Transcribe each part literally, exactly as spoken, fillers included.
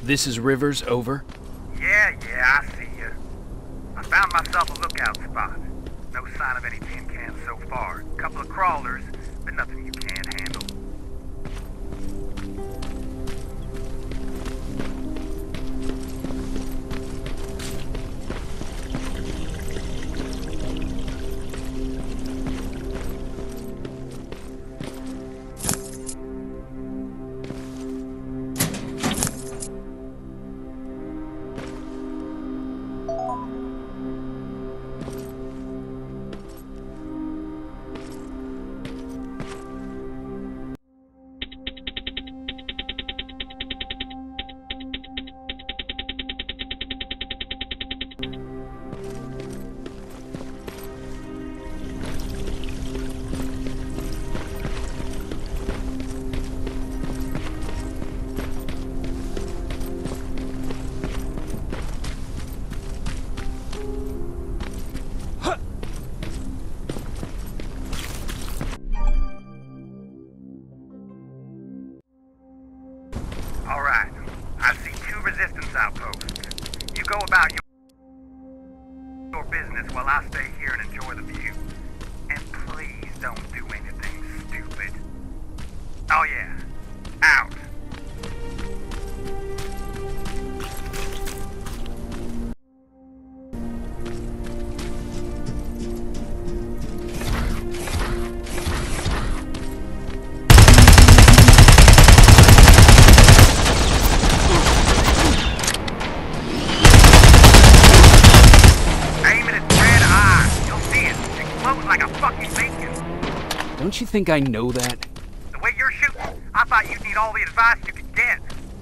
This is Rivers, over. Yeah, yeah, I see you. I found myself a lookout spot. No sign of any tin cans so far. Couple of crawlers, but nothing you can't handle. Alright, I see two resistance outposts. You go about your, your business while I stay here and enjoy the view. And please don't do anything stupid. Oh yeah, out. Don't you think I know that? The way you're shooting, I thought you'd need all the advice you could get.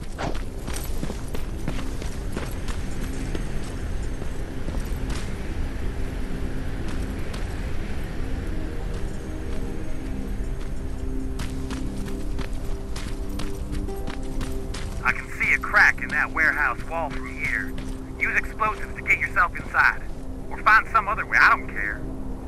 I can see a crack in that warehouse wall from here. Use explosives to get yourself inside. Or find some other way, I don't care.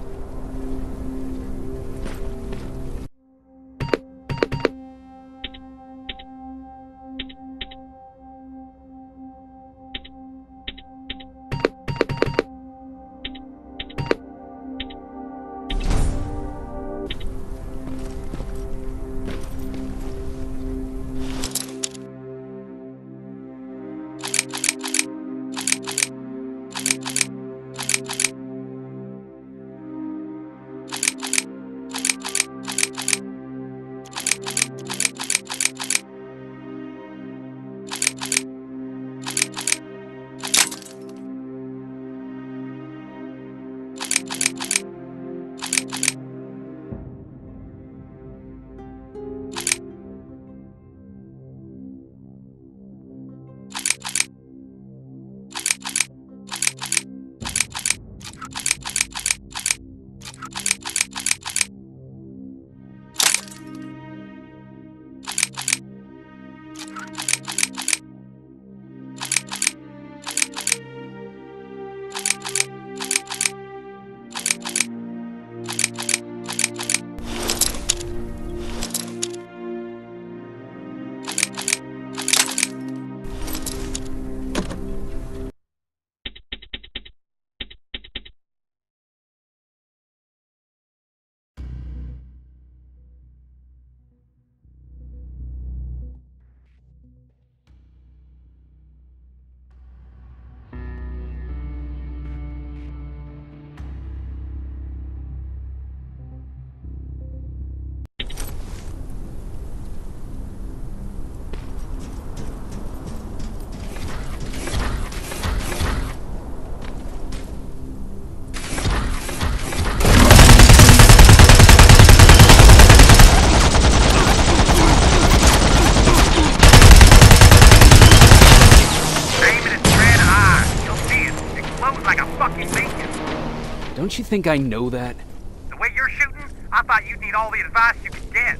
Don't you think I know that? The way you're shooting, I thought you'd need all the advice you could get.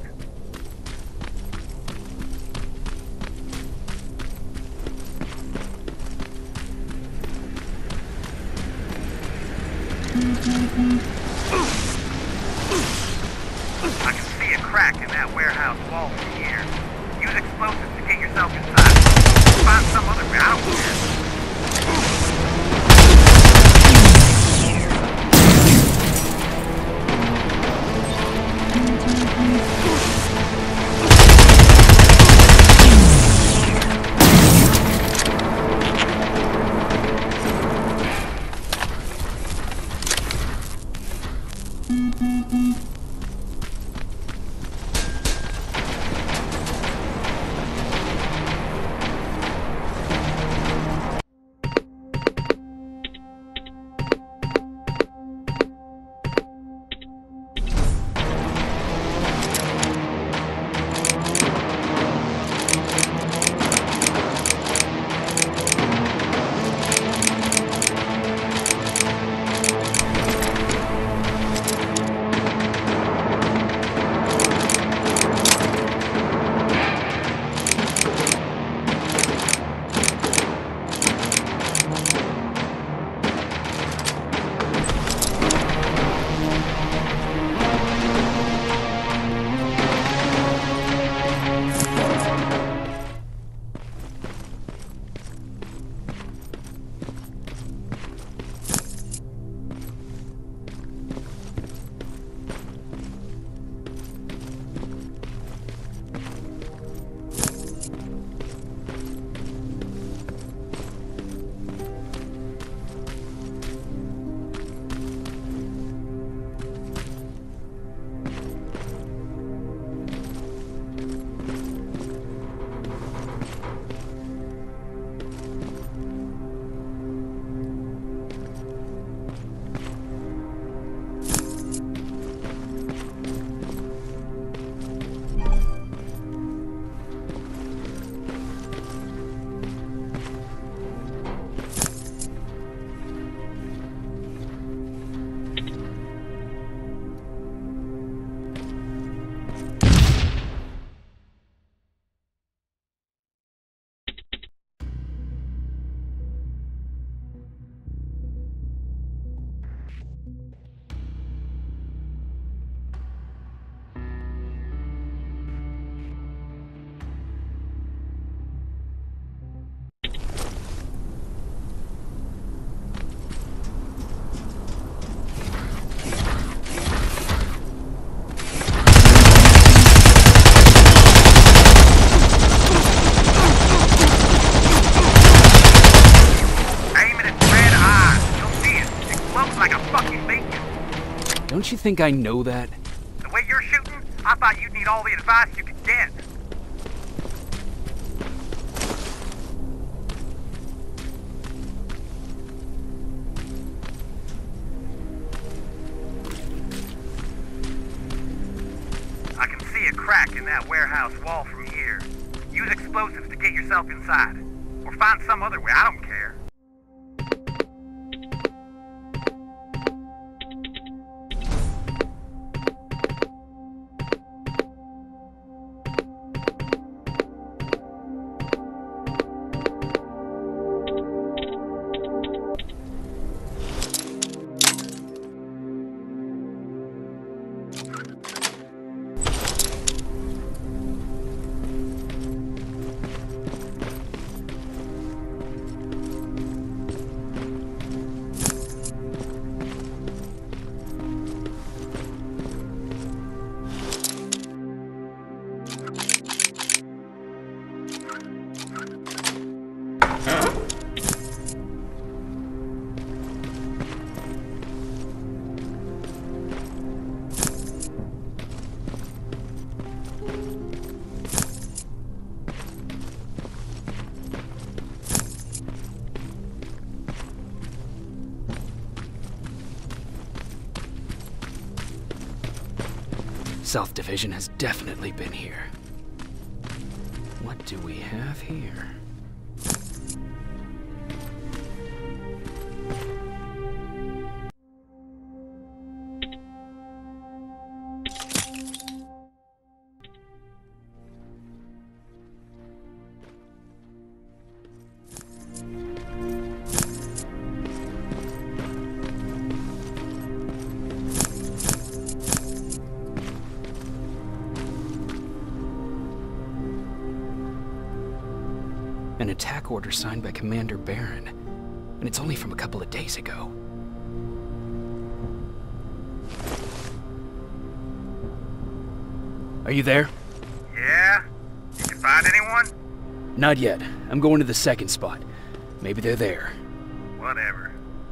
I can see a crack in that warehouse wall from here. Use explosives to get yourself inside. Find some think I know that? The way you're shooting, I thought you'd need all the advice you could get. I can see a crack in that warehouse wall from here. Use explosives to get yourself inside. Or find some other way, I don't care. South Division has definitely been here. What do we have here? An attack order signed by Commander Barron, and it's only from a couple of days ago. Are you there? Yeah? You can find anyone? Not yet. I'm going to the second spot. Maybe they're there. Whatever.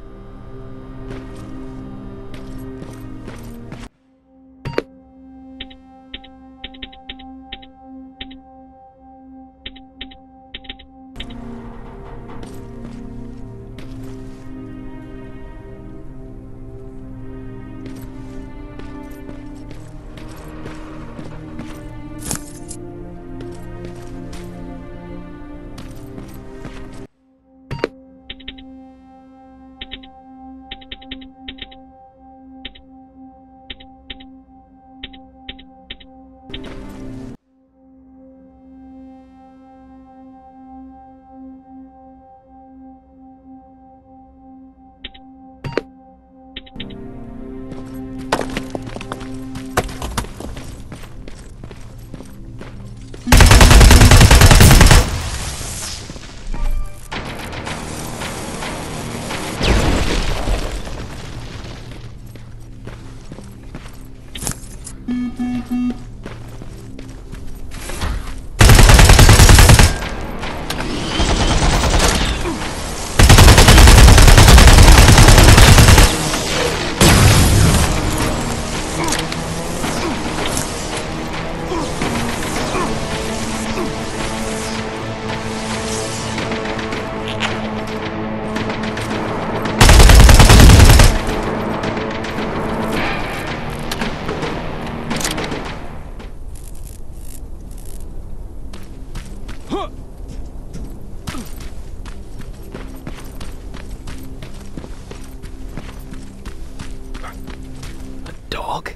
Dog?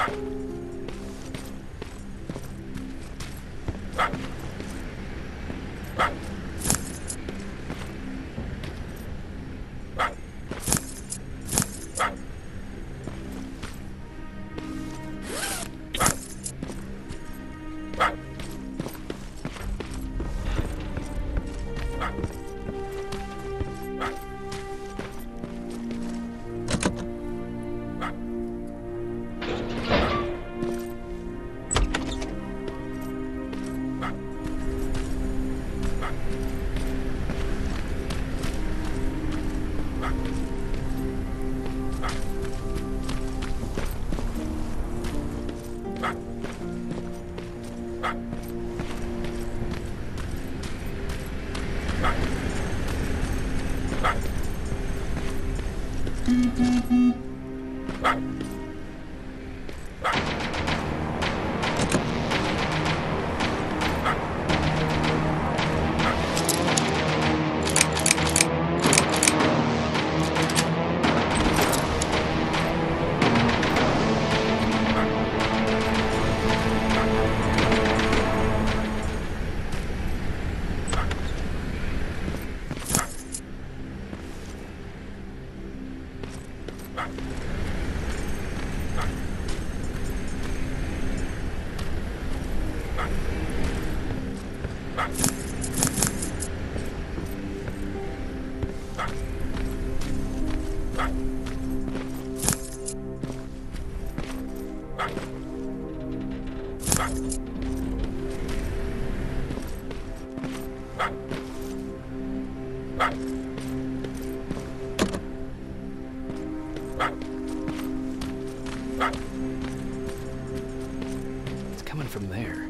It's coming from there.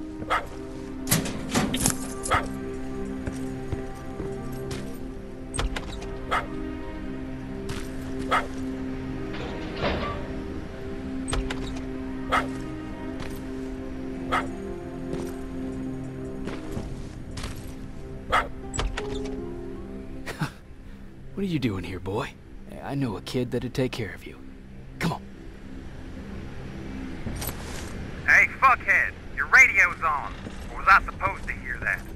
What are you doing here, boy? I know a kid that'd take care of you. Come on. Hey, fuckhead! Your radio's on! Or was I supposed to hear that?